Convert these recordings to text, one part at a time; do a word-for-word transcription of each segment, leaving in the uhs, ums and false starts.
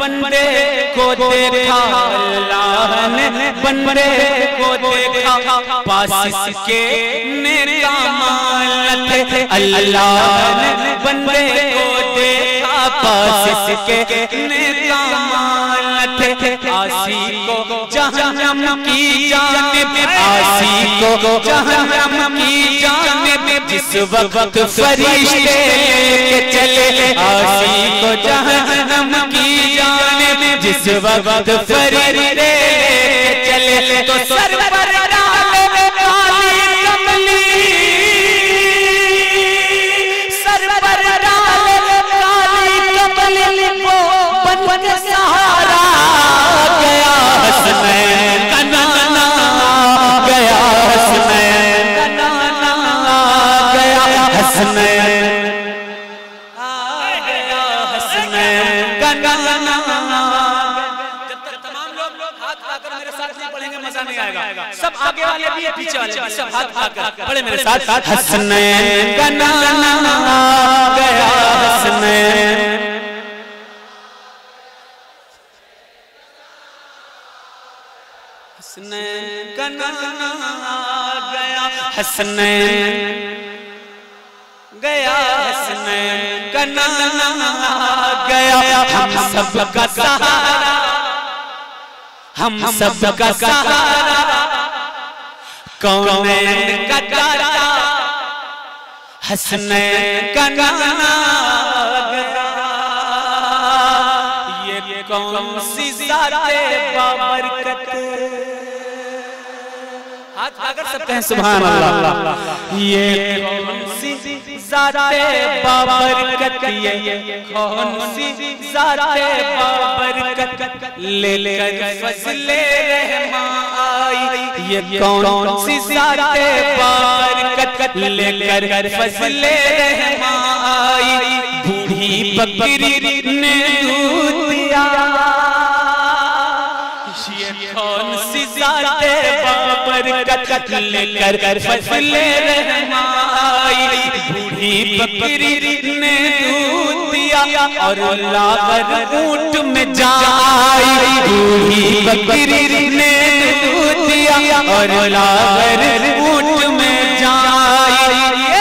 बंदे को देखा, अल्लाह ने बंदे को देखा, पास इसके नेका माल थे। अल्लाह ने बंदे को देखा, पास इसके नेका माल थे। आसी को जहन्नम की जानिब, आसी को जहन्नम की जानिब जिस वक्त फरिश्ते लेके चले, आसी को जहन्नम की जानिब जिस वक्त फरिश्ते लेके चले, तो सर पर डाले काली कमली, सर पर डाले काली कमली, वो बन के सहारा गया हसनैन का नाना, गया हसनैन का नाना, गया हसनैन आ गया हसनैन का नाना। जब तक तमाम लोग हाथ आकर मेरे साथ नहीं पढ़ेंगे मजा नहीं आएगा। सब आगे वाले भी है, पीछे वाले भी, सब हाथ आकर पढ़े मेरे साथ। हसनैन का नाना गया हसनैन, हसनैन का नाना गया, हसनैन गया, हसनैन का नाना गया। हम सब का सहारा, हम सब का सहारा, कौनैन का दाता, हसनैन का नाना गया। ये कौन सी ज़ाते बाबरकत, हाथ आकर सकते हैं सुभान अल्लाह। ये कौन सी ज़ाते बाबरकत, ये कौन सी ज़ाते बाबरकत, लेकर फज़ले रहमान आई। ये कौन सी ज़ाते बाबरकत, लेकर फज़ले रहमान आई। बूढ़ी बकरी ने दूध दिया, ये कौन सी ज़ाते बाबरकत, लेकर फज़ले रहमान आई। बूढ़ी बकरी ने दूध दिया और लाकर ऊंट में जा आई। बूढ़ी बकरी ने दूध दिया और लाकर ऊंट में जा आई।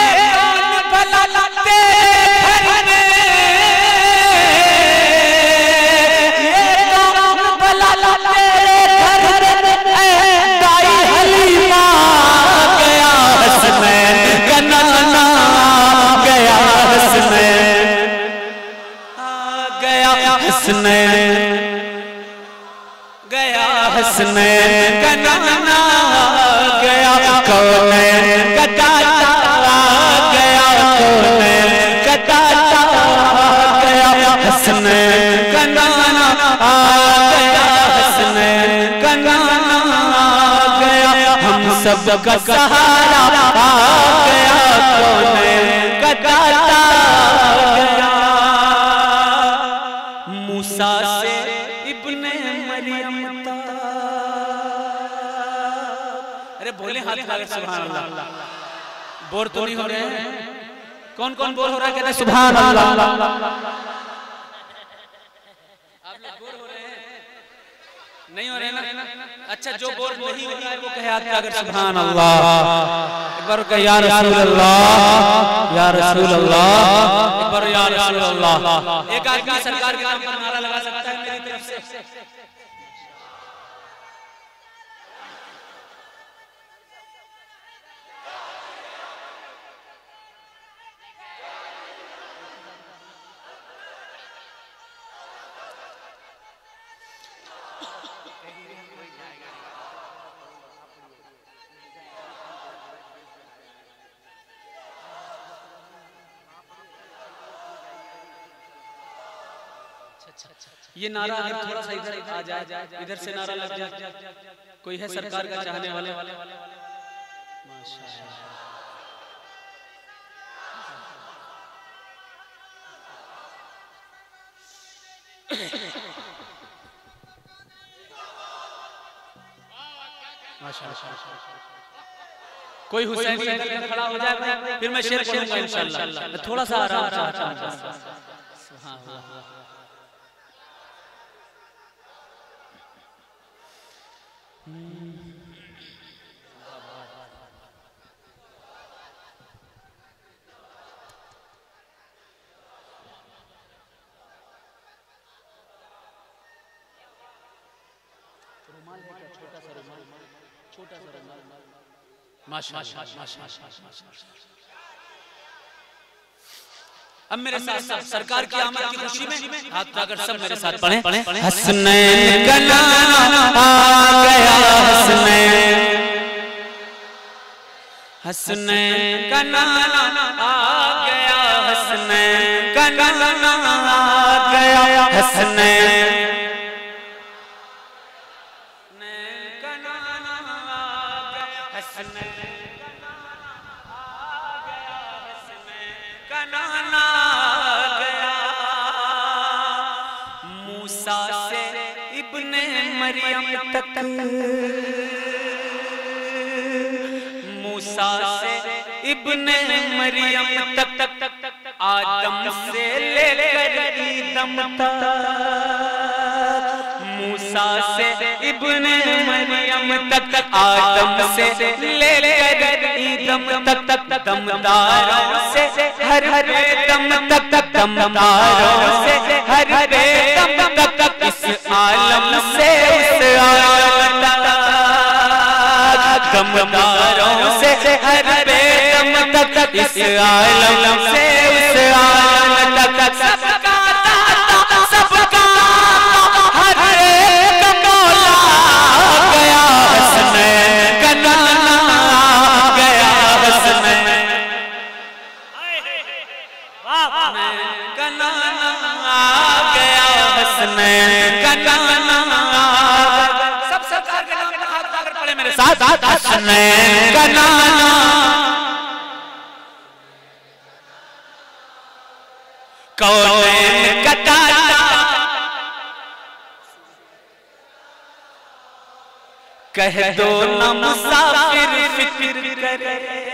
हसनैन गया, हसनैन का नाना गया, कौनैन का दाता गया, कौनैन का दाता गया। हसनैन का नाना गया, हसनैन का नाना गया। हम सब का सहारा गया, कौनैन का दाता गया। मूसा से इब्ने मरियम तक, अरे बोले हाथ लगा सुभान अल्लाह। बोर तो नहीं हो रहे हैं? कौन कौन बोर हो रहा है? कहते सुभान अल्लाह। आप लोग बोर हो रहे हैं? नहीं हो रहे ना? अच्छा, जो बोर नहीं हो रहा है वो कहे हाथ लगा सुभान अल्लाह। एक बार कहे या रसूल अल्लाह, या रसूल अल्लाह, एक बार या रसूल अल्लाह। एक आदमी सरकार के नाम पर नारा लगा सकता है मेरी तरफ से? ये नारा है, थोड़ा सा इधर आ जाए, इधर से नारा लग जाए। कोई है सरकार का चाहने वाले? माशाअल्लाह। कोई हुसैन खड़ा हो जाए फिर मैं शेर पढ़ूंगा इंशाअल्लाह। मैं थोड़ा सा आराम चाहता हूं। अब मेरे साथ साथ सरकार की आमद की खुशी में हाथ उठाकर सब मेरे साथ पढ़ें। हसनैन का नाना आ गया, हसनैन हसनैन का नाना आ गया, हसनैन का नाना आ गया, हसनैन का नाना आ गया, हसनैन का नाना गया। मूसा से इब्ने मरियम तक, मूसा से इब्ने मरियम तक तक तक तक आदम से लेकर ईदम तक, मूसा से इब्ने मरियम तक तक आदम से लेकर ईदम तक तक तक दमदारों से हर हर दम तक तक दमदारों से हर हर दम तक तक इस आलम से उस आलम तक दमदारों से हर हर दम तक तक इस आलम से उस आलम तक तक सबका दाता सबका हर एक मौला गया, हसनैन का नाना गया, हसनैन का नाना गया, हसनैन का नाना। सब सरकार के नाम पर हाथ उठाकर पढ़े मेरे साथ, हसनैन का नाना कौनैन का दाता कह दो न मुसाफिर फिक्र करे।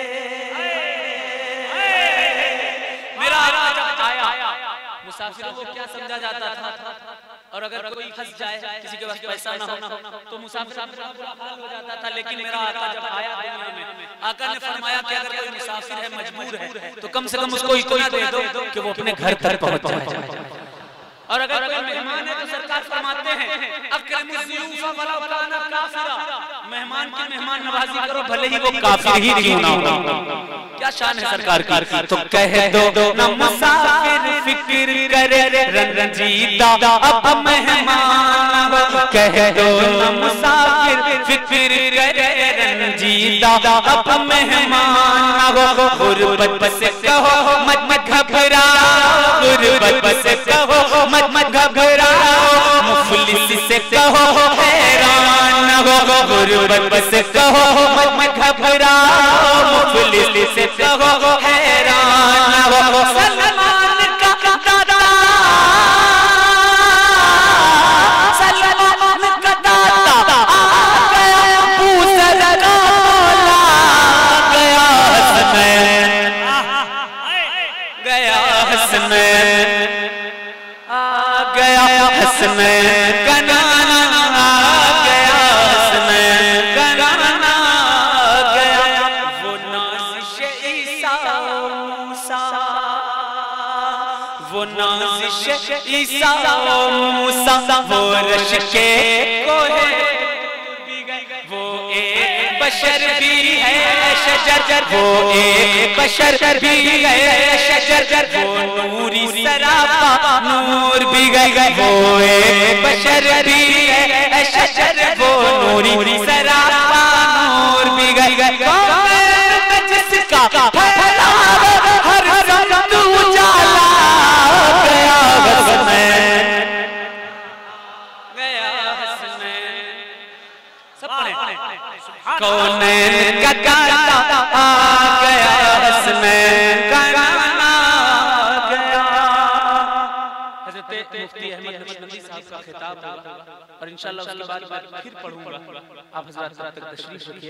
मेरा आका जब आया मुसाफिर को क्या समझा जाता था, और अगर कोई फंस जाए किसी के पास पैसा ना हो तो मुसाफिर बुरा हाल हो जाता था। लेकिन मेरा आका जब आया दुनिया में, आका ने फरमाया कि अगर कोई मुसाफिर है मजबूर है तो कम से कम उसको इतना दे दो कि वो अपने घर तक पहुंच जाए, और अगर कोई मेहमान है तो सरकार फरमाते हैं अकरमुज़्ज़ुयूफ़ वलौ काना काफ़िरा, मेहमान की मेहमान नवाजी करो भले ही वो काफिर ही क्यों ना हो। क्या शान है सरकार की। तो कह दो न मुसाफिर फिक्र करे रंजीदा अब मेहमान हो, कह दो न मुसाफिर फिक्र करे रंजीदा अब मेहमान हो। गुरबत से कहो मत मत घबराओ, गुरबत से कहो मत मत घबराओ, मुफलिस से कहो हैरान हो, गुरबत से कहो मत मत घबराओ, मुफलिस से कहो हैरान हो। सलमान का दाता सलमान का दाता आ गया, पूसर का मौला गया, हसनैन गया, हसनैन गया, हसनैन का नाना आ गया, हसनैन का नाना गया। वो नाज़िश ईसा मूसा, वो नाज़िश ईसा मूसा, वो रश के कोहे वो एक बशर भी है शजर, वो एक बशर भी है शजर, वो नूरी सरापा नूर भी गए, वो एक बशर भी है शजर, वो नूरी सरापा नूर भी गए। जिसका फैलावा हर रंग उजाला गया, हसनैन गया, हसनैन। सब पढ़े। कौनैन का दाता आ गया, हसनैन का नाना गया। हज़रत मुफ्ती अहमद नदवी साहब का खिताब होगा और इंशाअल्लाह उसके बाद मैं फिर पढ़ूंगा। आप हज़रात तक तशरीफ रखिए।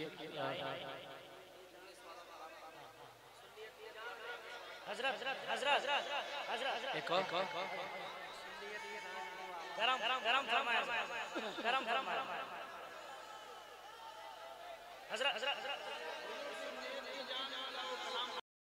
हज़रत हज़रत हज़रत एक और गरम गरम गरम फरमाया, गरम फरमाया। हजरत